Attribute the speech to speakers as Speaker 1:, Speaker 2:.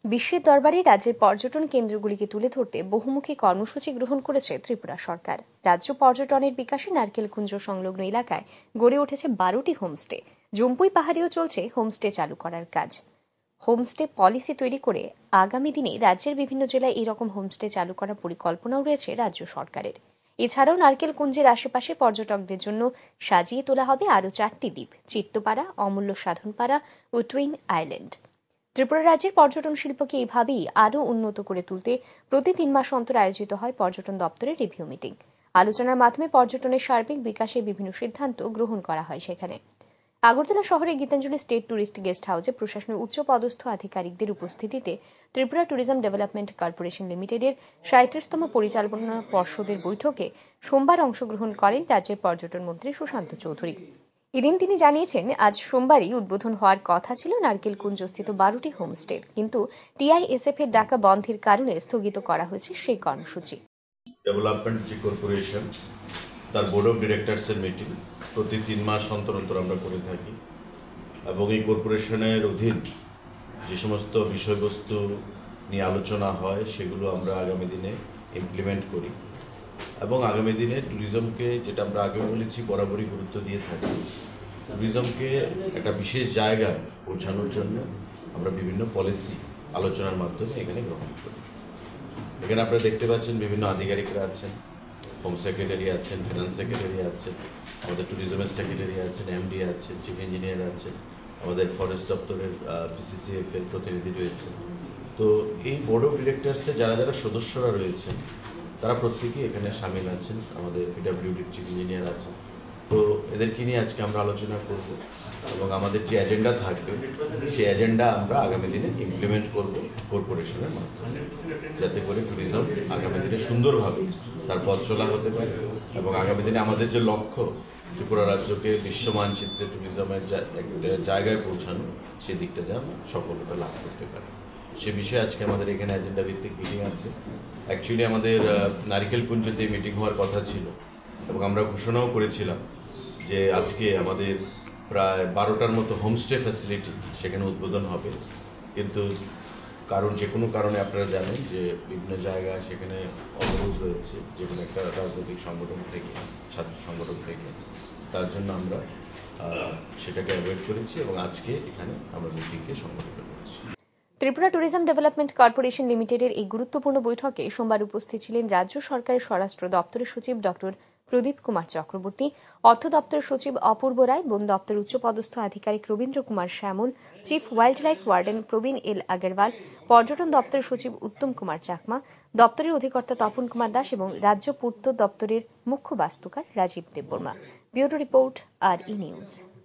Speaker 1: বিশ্বের দরবারে রাজ্যের পর্যটন কেন্দ্রগুলিকে তুলে ধরতে বহুমুখী কর্মসূচি গ্রহণ করেছে ত্রিপুরা সরকার। রাজ্য পর্যটনের বিকাশে নারকেলকুঞ্জ সংলগ্ন এলাকায় গড়ে উঠেছে 12টি হোমস্টে। জম্পুই পাহাড়েও চলছে হোমস্টে চালু করার কাজ। হোমস্টে পলিসি তৈরি করে আগামী দিনে রাজ্যের বিভিন্ন জেলায় এরকম হোমস্টে চালু করার পরিকল্পনাও রয়েছে রাজ্য সরকারের। এছাড়াও নারকেলকুঞ্জের আশেপাশে পর্যটকদের জন্য সাজিয়ে তোলা হবে আরও 4টি দ্বীপ: চিত্তপাড়া, অমূল্য সাধনপাড়া ও টুইন আইল্যান্ড। ত্রিপুরা রাজ্যের পর্যটন শিল্পকে এইভাবেই আরও উন্নত করে তুলতে প্রতি 3 মাস অন্তর আয়োজিত হয় পর্যটন দপ্তরের রিভিউ মিটিং। আলোচনার মাধ্যমে পর্যটনের সার্বিক বিকাশে বিভিন্ন সিদ্ধান্ত গ্রহণ করা হয়। সেখানে আগরতলা শহরে গীতাঞ্জলি স্টেট ট্যুরিস্ট গেস্ট হাউসে প্রশাসনের উচ্চ পদস্থ আধিকারিকদের উপস্থিতিতে ত্রিপুরা ট্যুরিজম ডেভেলপমেন্ট কর্পোরেশন লিমিটেডের 37তম পরিচালনা পর্ষদের বৈঠকে সোমবার অংশগ্রহণ করেন রাজ্যের পর্যটন মন্ত্রী সুশান্ত চৌধুরী। এদিন তিনি জানিয়েছেন, আজ সোমবারই উদ্বোধন হওয়ার কথা ছিল নারকেলকুঞ্জস্থিত 12টি হোমস্টের, কিন্তু টিআইএসএফ এর ডাকা বন্ধের কারণে স্থগিত করা হয়েছে সেই কর্মসূচি।
Speaker 2: ডেভেলপমেন্ট যে কর্পোরেশন তার বোর্ড অফ ডিরেক্টরসের মিটিং প্রতি 3 মাস অন্তর অন্তর আমরা করে থাকি এবং এই কর্পোরেশনের অধীন যে সমস্ত বিষয়বস্তু নিয়ে আলোচনা হয় সেগুলো আমরা আগামী দিনে ইমপ্লিমেন্ট করি এবং আগামী দিনে ট্যুরিজমকে, যেটা আমরা আগে বলেছি, বরাবরই গুরুত্ব দিয়ে থাকি। ট্যুরিজমকে একটা বিশেষ জায়গায় পৌঁছানোর জন্য আমরা বিভিন্ন পলিসি আলোচনার মাধ্যমে এখানে গ্রহণ করি। এখানে আপনারা দেখতে পাচ্ছেন বিভিন্ন আধিকারিকরা আছেন, হোম সেক্রেটারি আছেন, ফিনান্স সেক্রেটারি আছেন, আমাদের ট্যুরিজমের সেক্রেটারি আছেন, এমডি আছেন, চিফ ইঞ্জিনিয়ার আছেন, আমাদের ফরেস্ট দপ্তরের পিসিসিএফ এর প্রতিনিধি রয়েছেন। তো এই বোর্ড অফ ডিরেক্টরসে যারা যারা সদস্যরা রয়েছেন তারা প্রত্যেকেই এখানে সামিল আছেন। আমাদের পিডব্লিউডির চিফ ইঞ্জিনিয়ার আছেন। তো এদেরকে নিয়ে আজকে আমরা আলোচনা করব এবং আমাদের যে এজেন্ডা থাকবে সেই এজেন্ডা আমরা আগামী দিনে ইমপ্লিমেন্ট করব কর্পোরেশনের মাধ্যমে, যাতে করে ট্যুরিজম আগামী দিনে সুন্দরভাবে তার পথ চলা হতে পারে এবং আগামী দিনে আমাদের যে লক্ষ্য ত্রিপুরা রাজ্যকে বিশ্ব মানচিত্রে ট্যুরিজমের একটা জায়গায় পৌঁছানো, সেই দিকটা যেন সফলতা লাভ করতে পারে। সে বিষয়ে আজকে আমাদের এখানে এজেন্ডা ভিত্তিক মিটিং আছে। অ্যাকচুয়ালি আমাদের নারিকেলকুঞ্জতে মিটিং হওয়ার কথা ছিল এবং আমরা ঘোষণাও করেছিলাম যে আজকে আমাদের প্রায় 12টার মতো হোমস্টে ফ্যাসিলিটি সেখানে উদ্বোধন হবে, কিন্তু যে কোনো কারণে আপনারা জানেন যে বিভিন্ন জায়গায় সেখানে অবরোধ রয়েছে, যে কোনো একটা রাজনৈতিক সংগঠন থেকে, ছাত্র সংগঠন থেকে। তার জন্য আমরা সেটাকে অ্যাভয়েড করেছি এবং আজকে এখানে আমরা মিটিংকে সংগঠিত করেছি।
Speaker 1: ত্রিপুরা ট্যুরিজম ডেভেলপমেন্ট কর্পোরেশন লিমিটেডের এই গুরুত্বপূর্ণ বৈঠকে সোমবার উপস্থিত ছিলেন রাজ্য সরকারের স্বরাষ্ট্র দপ্তরের সচিব ডক্টর প্রদীপ কুমার চক্রবর্তী, অর্থ দপ্তরের সচিব অপূর্ব রায়, বন দপ্তরের উচ্চপদস্থ আধিকারিক Rabindra Kumar Shyamal, chief wildlife warden Prabin L Agarwal, পর্যটন দপ্তরের সচিব উত্তম কুমার চাকমা, দপ্তরের অধিকর্তা তপন কুমার দাস এবং রাজ্য পূর্ত দপ্তরের মুখ্য বাস্তুকার রাজীব দেববর্মা। ব্যুরো রিপোর্ট, আর ই নিউজ।